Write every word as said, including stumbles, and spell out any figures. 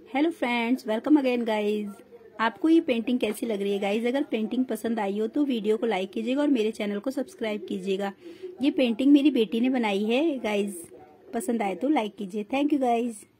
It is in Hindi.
Hello friends, welcome again guys. आपको ये पेंटिंग कैसी लग रही है गाइज? अगर पेंटिंग पसंद आई हो तो वीडियो को लाइक कीजिएगा और मेरे चैनल को सब्सक्राइब कीजिएगा। ये पेंटिंग मेरी बेटी ने बनाई है गाइज। पसंद आए तो लाइक कीजिए। Thank you guys.